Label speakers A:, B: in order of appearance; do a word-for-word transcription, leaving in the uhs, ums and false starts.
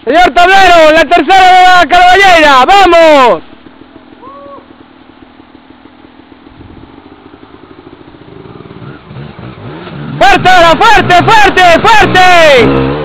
A: Señor Tablero, la tercera de la Carballeira, ¡vamos! ¡Fuerte ahora, fuerte, fuerte, fuerte!